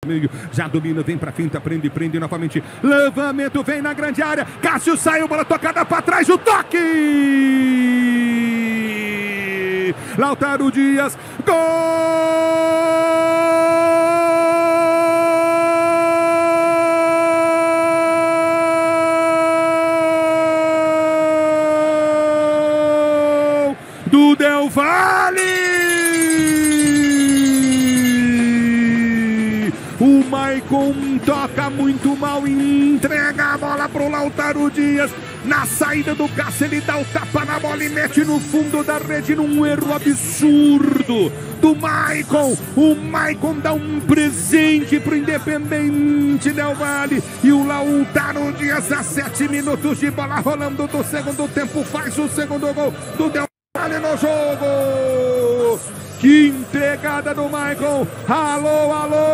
meio, já domina, vem pra finta, prende novamente, levantamento, vem na grande área, Cássio saiu, bola tocada pra trás, o toque! Lautaro Dias, gol do Del Valle! O Maicon toca muito mal e entrega a bola pro Lautaro Dias. Na saída do Cássio, ele dá o tapa na bola e mete no fundo da rede num erro absurdo do Maicon. O Maicon dá um presente pro Independente Del Valle. E o Lautaro Dias, a 7 minutos de bola rolando do segundo tempo, faz o segundo gol do Del Valle no jogo. Que entregada do Maicon. Alô,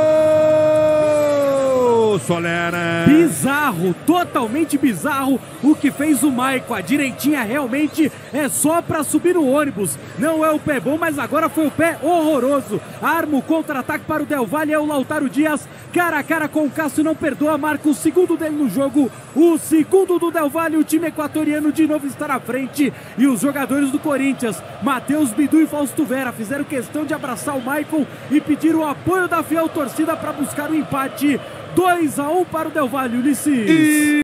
alô, Solera. Bizarro, totalmente bizarro o que fez o Maicon. A direitinha realmente é só pra subir no ônibus. Não é o pé bom, mas agora foi o pé horroroso. Arma o contra-ataque para o Del Valle, é o Lautaro Dias. Cara a cara com o Cássio, não perdoa, marca o segundo dele no jogo. O segundo do Del Valle, o time equatoriano de novo está na frente. E os jogadores do Corinthians, Matheus Bidu e Fausto Vera, fizeram questão de abraçar o Maicon e pedir o apoio da fiel torcida para buscar o empate. 2-1 para o Del Valle, Ulisses.